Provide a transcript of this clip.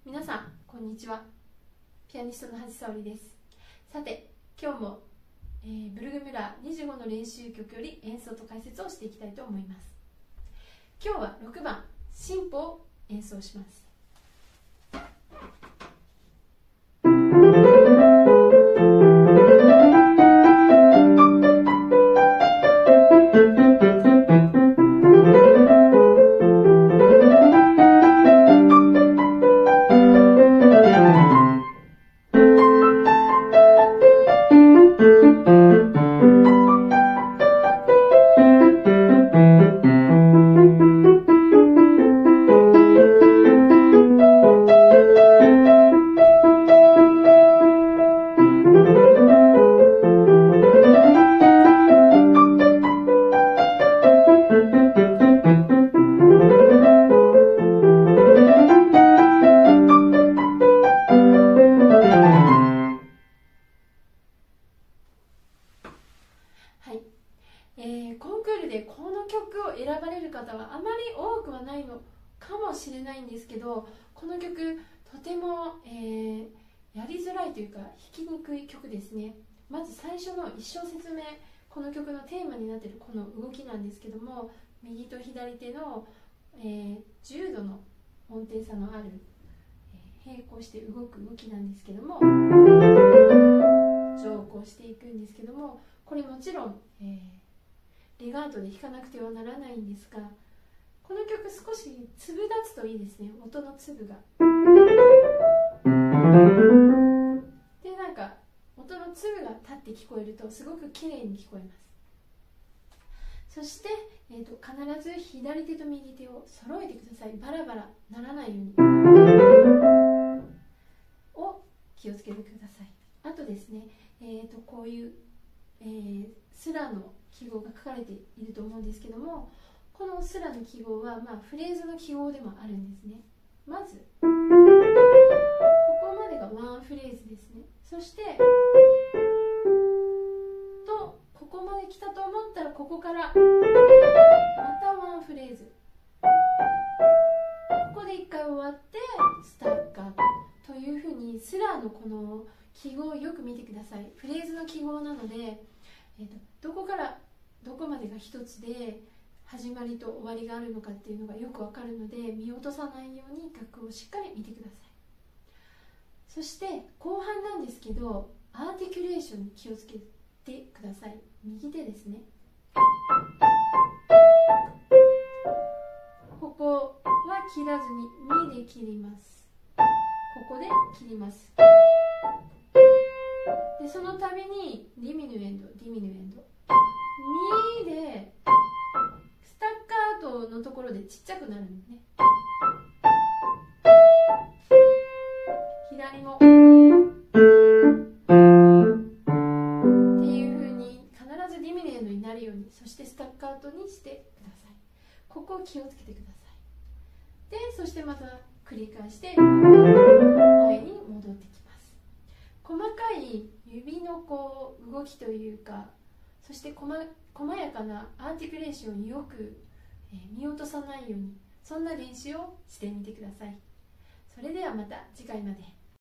皆さんこんにちは。ピアニストの橋沙織です。さて今日も、ブルグミュラー25の練習曲より演奏と解説をしていきたいと思います。今日は6番進歩を演奏します。コンクールでこの曲を選ばれる方はあまり多くはないのかもしれないんですけど、この曲とても、やりづらいというか弾きにくい曲ですね。まず最初の1小節目、この曲のテーマになっているこの動きなんですけども、右と左手の、10度の音程差のある、並行して動く動きなんですけども、乗行していくんですけども、これもちろん、レガートで弾かなくてはならないんですが、この曲少し粒立つといいですね。音の粒がで、なんか音の粒が立って聞こえるとすごく綺麗に聞こえます。そして、必ず左手と右手を揃えてください。バラバラならないようにを気をつけてください。あとですね、こういう、スラの記号が書かれていると思うんですけども、このスラの記号は、フレーズの記号でもあるんですね。まずここまでがワンフレーズですね。そしてここまで来たと思ったら、ここからまたワンフレーズ、ここで1回終わってスタッカートというふうに、スラのこの記号をよく見てください。フレーズの記号なので、どこからどこまでが一つで始まりと終わりがあるのかっていうのがよくわかるので、見落とさないように楽譜をしっかり見てください。そして後半なんですけど、アーティキュレーションに気をつけてください。右手ですね。ここは切らずに2で切ります。ここで切ります。でその度にディミヌエンド、ディミヌエンド2でスタッカートのところでちっちゃくなるんですね。左もっていう風に必ずディミヌエンドになるように、そしてスタッカートにしてください。ここを気をつけてください。でそしてまた繰り返して前に戻ってきます。細かい指の動きというか、そして細やかなアーティクレーションをよく、見落とさないように、そんな練習をしてみてください。それではまた次回まで。